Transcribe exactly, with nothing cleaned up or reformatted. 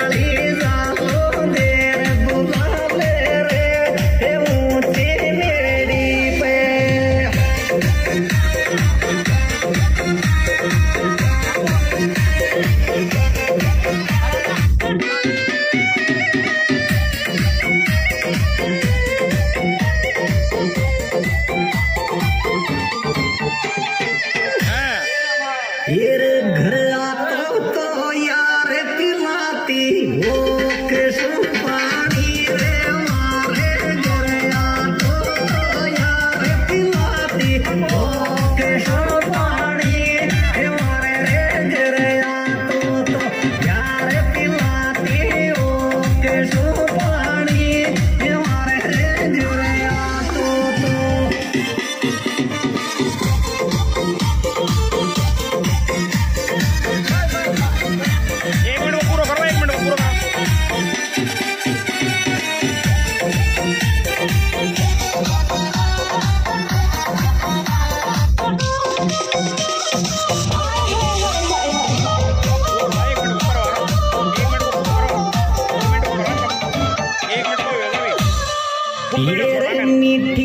घर आता तो यार पिलाती वो कृष्ण पानी रे मारे घर आता तो यार पिलाती वो कृष्ण पानी रे मारे रे घर आता तो यार पिलाती वो कृष्ण पानी रे मारे रे घर आता तो मीठी